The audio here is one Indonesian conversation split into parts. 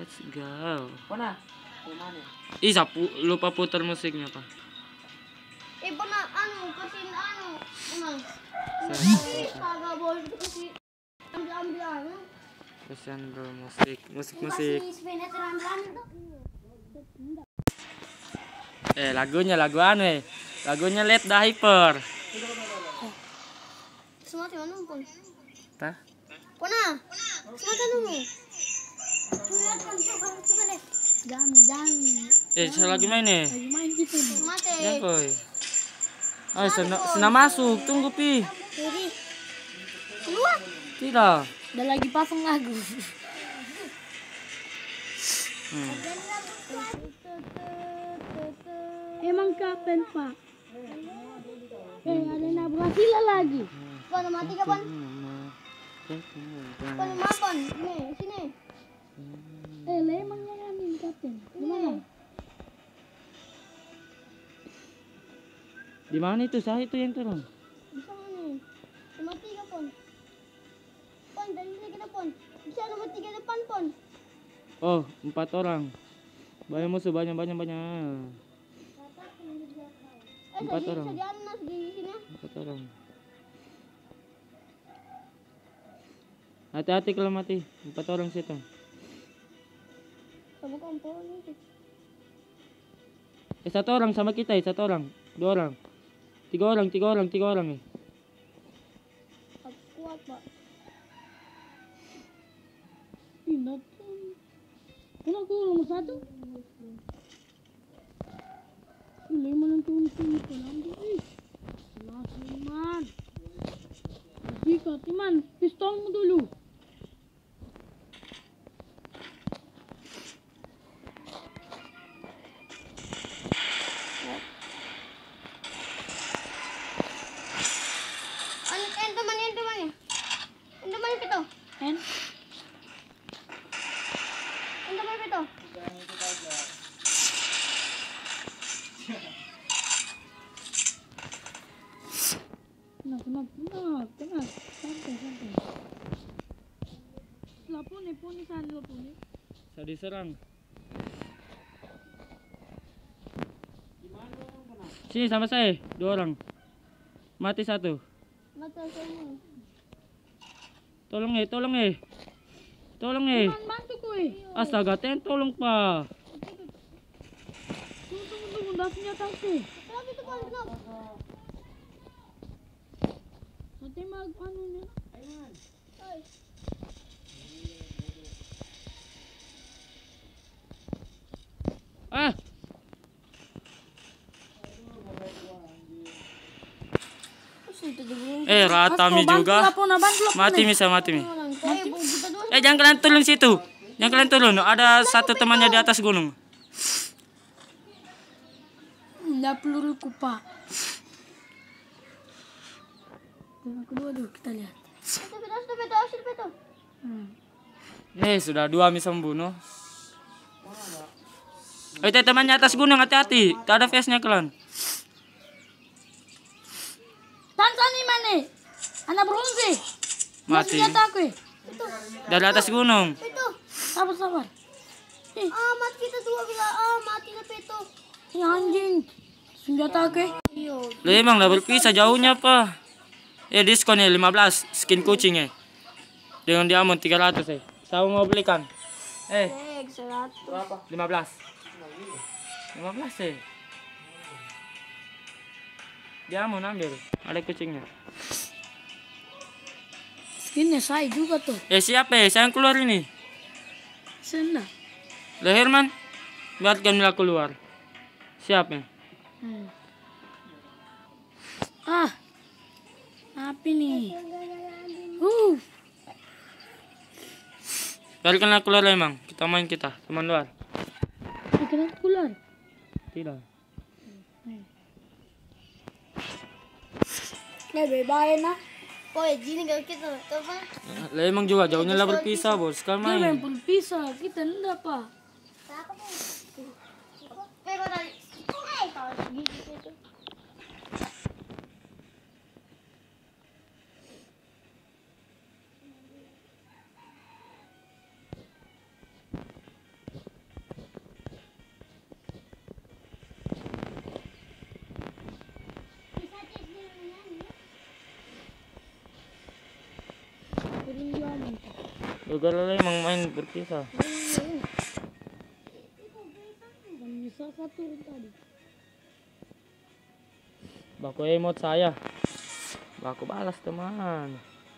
Let's go. Mana? Mana? Ih, lupa putar musiknya, Pak. Pernah kasih emang. Saya Kagak boleh dikasih ambil kasihan bro, musik. Lagunya lagu aneh. Lagunya Let the Hyper. Semua di mana pun? Tah? Pona. Semua kan dulu. Coba deh. Jangan. Saya lagi main nih. Lagi main gitu. Mati. Ya, boy. Ayo, senang masuk. Tunggu, Pi. Jadi keluar. Tidak. Udah lagi pasang lagu. Emang kapan, Pak? Ada Nabrasila lagi. Pon mati kapan? Pon mapan. Nih, sini. Emang nyaranin kapten. Gimana? Di mana itu? Saya itu yang turun. Bisa nih. Nomor 3 pon. Pon dari sini kita pon. Bisa nomor 3 depan pon. Oh, 4 orang. Banyak musuh, banyak. 4 orang. Di atas di sini. 4 orang. Hati-hati kalau mati. 4 orang situ. Sama kompor nih. 1 orang sama kita, 1 orang. 2 orang. 3 orang nih. Kuat, Pak. Kenapa nomor 1? Lima nentuin sini penambil. Iman. Jika Iman, pistolmu dulu. Teman kita. Teman kita. Tenang. Santai. Lapone sana lapone. Saya diserang. Sini sama saya, 2 orang. Mati 1. Mata semua. Tolong eh. Bantu kowe. Astaga, tolong, Pak. Tunggu, dah senjata aku. Kenapa itu paling kenapa? Tembak anunya. Ratami juga. Mati. Jangan kalian turun situ. Ada 1 temannya di atas gunung. Enggak peluruku, Pak. Yang kedua dulu kita lihat. Sudah 2 bisa membunuh. Temannya atas gunung, hati-hati. Tak ada face-nya kalian. Tansan mana? Anak bronze. Mati. Itu. Dari atas gunung. Itu. Sabar. Mati kita 2 bila. Mati tapi itu. Anjing. Senjata aku. Emang udah berpisah jauhnya, Pak. Diskon ya 15 skin kucing ya. Dengan diamond 300 ya. Saya mau belikan. 100. 15 ya. Diamond ambil. Ada kucingnya. Skinnya saya juga tuh. Siapa ya? Saya yang keluar ini. Sana. Herman. Biarkan Mila keluar. Siapa? Apa nih? Biarkan aku keluar emang. Kita main teman luar. Biarkan aku keluar. Tidak. Bebain lah. Gini kalau kita coba. Emang juga jauhnya lah berpisah, Bos. Sekarang main. Dia berpisah, kita enggak, Pak. Segala emang main berpisah. Bisa satu tadi. Baku emot saya. Baku balas teman.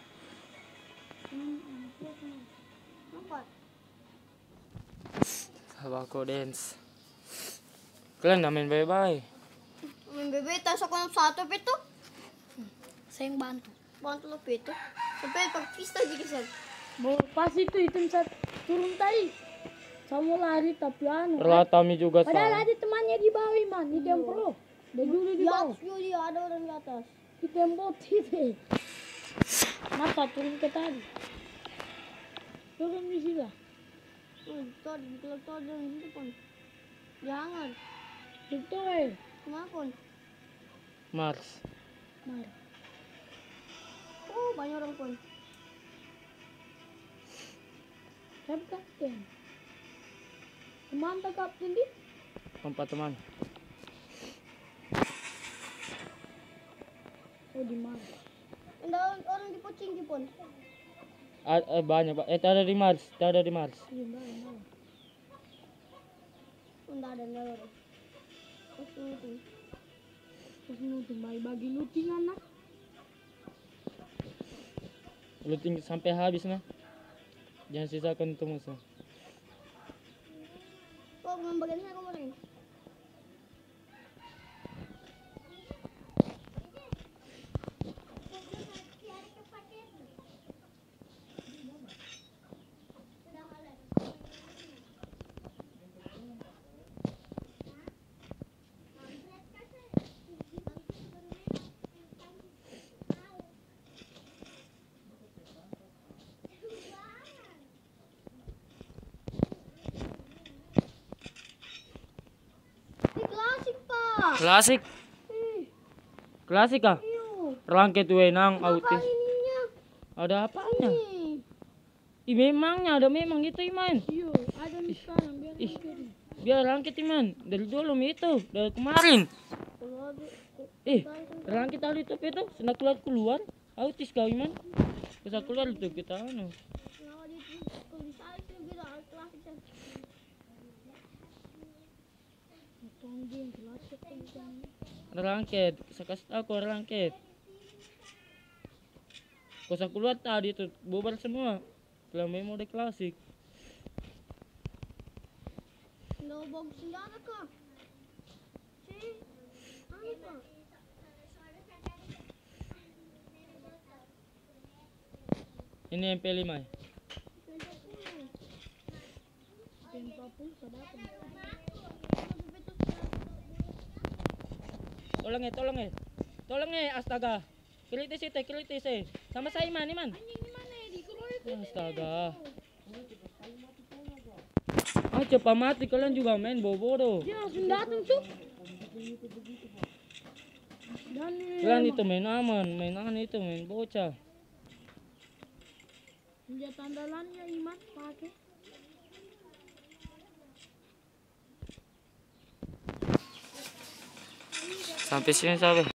Baku dance. Kalian gak main bye-bye. Main bebe, tas ako ng satu pito. Saya yang bantu. Bantu lo pito. Sampai pagpista juga sel. Pas itu item turun tadi. Kamu lari tapi anu. Relatami juga Padahal sama. ada temannya di bawah man, di tempro. Dari dulu di bawah. Dia ada orang di atas. Di tempo tidak. Kenapa turun ke tadi? Turun di sini. Kalau dari situ pun. Jangan. Itu Kemana pun? Mars. Mari. Oh, banyak orang pun. Saya kapten. Teman tak kapten di? 4 teman. Oh di mana? Ada orang di pocing pun. Banyak pak. Ada di Mars. Ada di Mars. Iya mana? Tidak ada orang. Terus nuting bagi looting anak. Looting sampai habis nah. Jangan sisakan itu musuh. Oh, membagian saya kemarin. Klasik. Klasik kah? Rangket wenang autis. Ininya. Ada apanya? Memangnya ada memang gitu Iman. Iya, ada nih sekarang biar Ih, biar rangket Iman. Dari dulu itu, dari kemarin. Rangket tadi itu sudah keluar. Autis kau Iman. Bisa keluar itu kita anu. Ada rangket, saya kasih tahu kau ada rangket. Kau keluar tadi itu bubar semua. Setelah mode klasik. Nggak bagus senjata kah? Ini MP5. Tolong astaga. Kritis. Sama saya Iman. Astaga. Cepat mati kalian juga main bodoh. Dia langsung datang tuh. Kalian itu main aman itu main bocah. Senjata andalannya Iman pakai. Sampai sini sampai.